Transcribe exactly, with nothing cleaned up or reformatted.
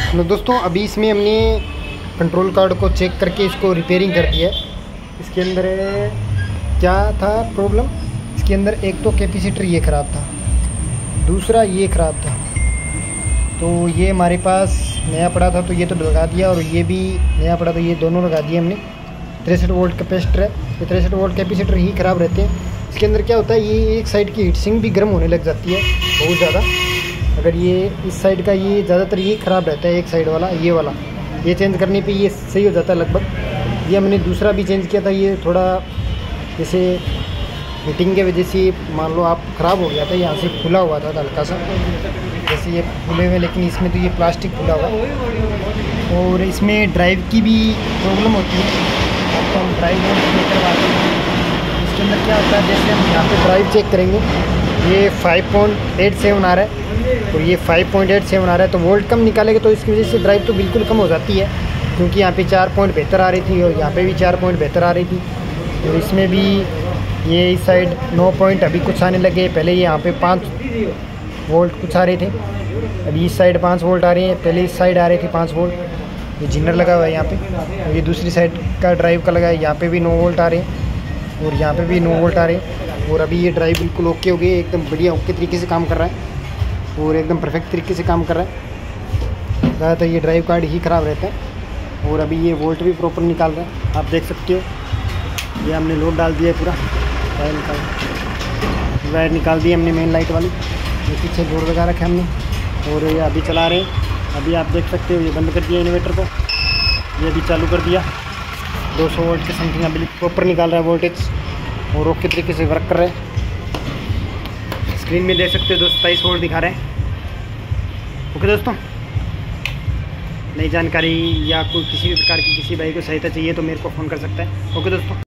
तो दोस्तों अभी इसमें हमने कंट्रोल कार्ड को चेक करके इसको रिपेयरिंग कर दिया है। इसके अंदर क्या था प्रॉब्लम, इसके अंदर एक तो कैपेसिटर ये ख़राब था, दूसरा ये ख़राब था। तो ये हमारे पास नया पड़ा था तो ये तो लगा दिया, और ये भी नया पड़ा तो ये दोनों लगा दिए हमने। तिरसठ वोल्ट कैपेसिटर है, ये तिरसठ वोल्ट कैपेसिटर ही ख़राब रहते हैं। इसके अंदर क्या होता है, ये एक साइड की हीट सिंक भी गर्म होने लग जाती है बहुत ज़्यादा। अगर ये इस साइड का ये ज़्यादातर ये ख़राब रहता है, एक साइड वाला ये वाला, ये चेंज करने पे ये सही हो जाता है लगभग। ये हमने दूसरा भी चेंज किया था, ये थोड़ा जैसे हीटिंग के वजह से मान लो आप ख़राब हो गया था, यहाँ से खुला हुआ था हल्का सा, जैसे ये खुले हुए, लेकिन इसमें तो ये प्लास्टिक खुला हुआ है। और इसमें ड्राइव की भी प्रॉब्लम होती है, तो हम ड्राइव चेक करवाते हैं। इसके अंदर क्या होता है, जैसे हम यहाँ पे ड्राइव चेक करेंगे, ये फाइव पॉइंट एट सेवन आ रहा है, तो ये फाइव पॉइंट एट सेवन आ रहा है, तो वोल्ट कम निकालेंगे तो इसकी वजह से ड्राइव तो बिल्कुल कम हो जाती है, क्योंकि यहाँ पे चार पॉइंट बेहतर आ रही थी और यहाँ पे भी चार पॉइंट बेहतर आ रही थी। तो इसमें भी ये इस साइड नौ पॉइंट अभी कुछ आने लगे, पहले यहाँ पे पाँच वोल्ट कुछ आ रहे थे, अभी इस साइड पाँच वोल्ट आ रहे हैं, पहले इस साइड आ रहे थे पाँच वोल्ट। ये जिनर लगा हुआ है यहाँ पे, ये दूसरी साइड का ड्राइव का लगा है, यहाँ पे भी नौ वोल्ट आ रहे हैं और यहाँ पे भी नौ वोल्ट आ रहे हैं। और अभी ये ड्राइव बिल्कुल ओके हो गई, एकदम बढ़िया ओके तरीके से काम कर रहा है और एकदम परफेक्ट तरीके से काम कर रहा है। ज़्यादातर ये ड्राइव कार्ड ही ख़राब रहता है। और अभी ये वोल्ट भी प्रॉपर निकाल रहा है, आप देख सकते हो। ये हमने लोड डाल दिया है पूरा, वायर निकाल वायर निकाल दी हमने मेन लाइट वाली, ये पीछे जोड़ लगा रखा है हमने। और ये अभी चला रहे हैं, अभी आप देख सकते हो ये बंद कर दिया इन्वर्टर को, ये अभी चालू कर दिया। दो सौ वोल्ट के समथिंग अभी प्रॉपर निकाल रहा है वोल्टेज और ओके तरीके से वर्क कर रहे हैं। स्क्रीन में देख सकते हो दो सौ सताईस वोल्ट दिखा रहे हैं। ओके दोस्तों, नई जानकारी या कोई किसी भी प्रकार की किसी भाई को सहायता चाहिए तो मेरे को फ़ोन कर सकता है। ओके दोस्तों।